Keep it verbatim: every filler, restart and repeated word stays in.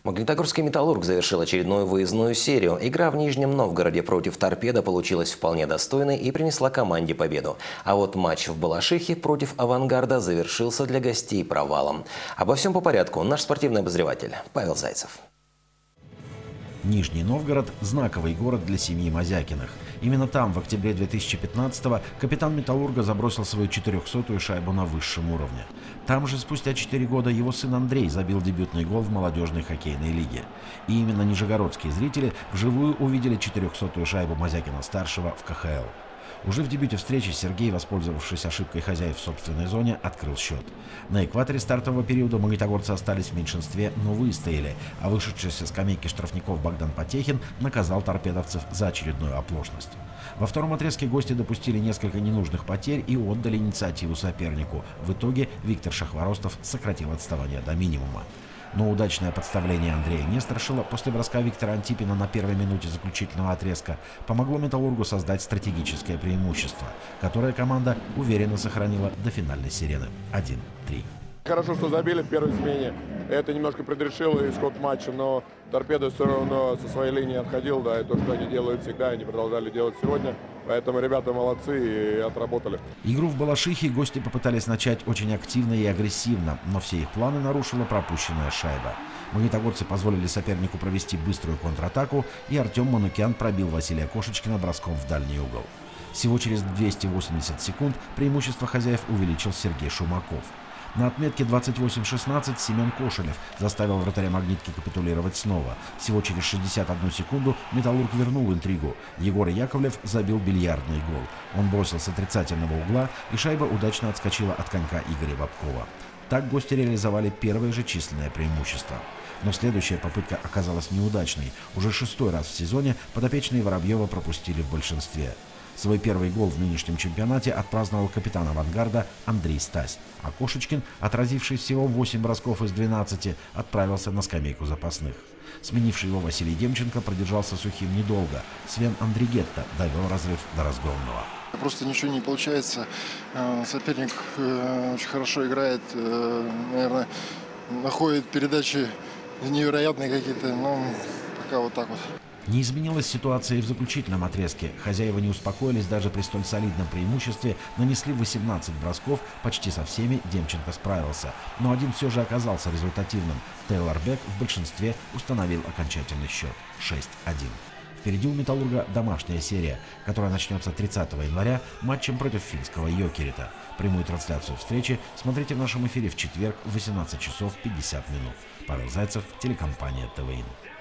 Магнитогорский «Металлург» завершил очередную выездную серию. Игра в Нижнем Новгороде против «Торпедо» получилась вполне достойной и принесла команде победу. А вот матч в Балашихе против «Авангарда» завершился для гостей провалом. Обо всем по порядку. Наш спортивный обозреватель Павел Зайцев. Нижний Новгород – знаковый город для семьи Мазякиных. Именно там в октябре две тысячи пятнадцатого капитан «Металлурга» забросил свою четырехсотую шайбу на высшем уровне. Там же спустя четыре года его сын Андрей забил дебютный гол в молодежной хоккейной лиге. И именно нижегородские зрители вживую увидели четырехсотую шайбу Мазякина-старшего в ка ха эл. Уже в дебюте встречи Сергей, воспользовавшись ошибкой хозяев в собственной зоне, открыл счет. На экваторе стартового периода магнитогорцы остались в меньшинстве, но выстояли, а вышедший со скамейки штрафников Богдан Потехин наказал торпедовцев за очередную оплошность. Во втором отрезке гости допустили несколько ненужных потерь и отдали инициативу сопернику. В итоге Виктор Шахворостов сократил отставание до минимума. Но удачное подставление Андрея Несторшила после броска Виктора Антипина на первой минуте заключительного отрезка помогло «Металлургу» создать стратегическое преимущество, которое команда уверенно сохранила до финальной сирены один три. Хорошо, что забили в первой смене. Это немножко предрешило исход матча, но «Торпедо» все равно со своей линии отходил, да, и то, что они делают всегда, они продолжали делать сегодня. Поэтому ребята молодцы и отработали. Игру в Балашихе гости попытались начать очень активно и агрессивно, но все их планы нарушила пропущенная шайба. Магнитогорцы позволили сопернику провести быструю контратаку, и Артем Манукян пробил Василия Кошечкина броском в дальний угол. Всего через двести восемьдесят секунд преимущество хозяев увеличил Сергей Шумаков. На отметке двадцать восемь шестнадцать Семен Кошелев заставил вратаря «Магнитки» капитулировать снова. Всего через шестьдесят одну секунду «Металлург» вернул интригу. Егор Яковлев забил бильярдный гол. Он бросил с отрицательного угла, и шайба удачно отскочила от конька Игоря Бабкова. Так гости реализовали первое же численное преимущество. Но следующая попытка оказалась неудачной. Уже шестой раз в сезоне подопечные Воробьева пропустили в большинстве. Свой первый гол в нынешнем чемпионате отпраздновал капитан «Авангарда» Андрей Стась, а Кошечкин, отразивший всего восемь бросков из двенадцати, отправился на скамейку запасных. Сменивший его Василий Демченко продержался сухим недолго. Свен Андригетта довел разрыв до разгромного. Просто ничего не получается. Соперник очень хорошо играет, наверное, находит передачи невероятные какие-то, но пока вот так вот. Не изменилась ситуация и в заключительном отрезке. Хозяева не успокоились даже при столь солидном преимуществе, нанесли восемнадцать бросков, почти со всеми Демченко справился. Но один все же оказался результативным. Тейлор Бек в большинстве установил окончательный счет шесть один. Впереди у «Металлурга» домашняя серия, которая начнется тридцатого января матчем против финского «Йокерита». Прямую трансляцию встречи смотрите в нашем эфире в четверг в восемнадцать часов пятьдесят минут. Павел Зайцев, телекомпания тэ вэ эн.